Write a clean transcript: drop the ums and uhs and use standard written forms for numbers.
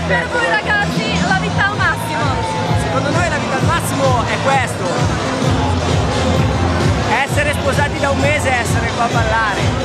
Per voi ragazzi la vita al massimo. Secondo noi la vita al massimo è questo. Essere sposati da un mese e essere qua a ballare.